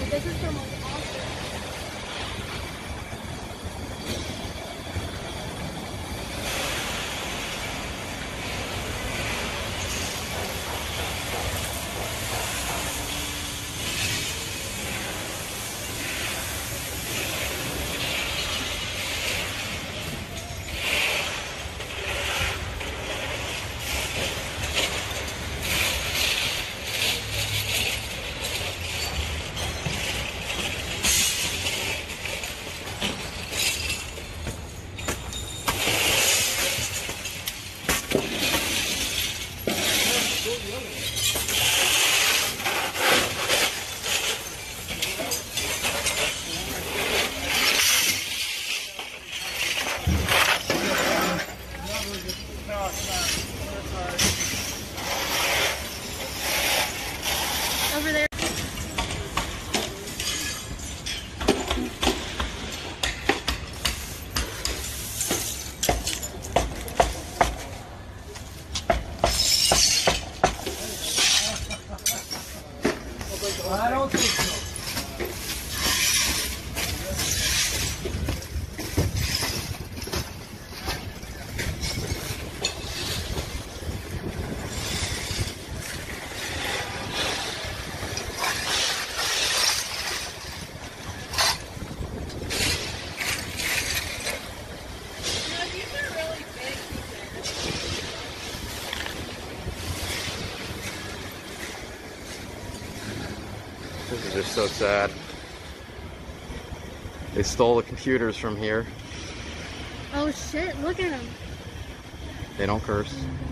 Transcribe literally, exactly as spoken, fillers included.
This is from like Austin. Over there. I don't think so. This is just so sad. They stole the computers from here. Oh shit, look at him. They don't curse.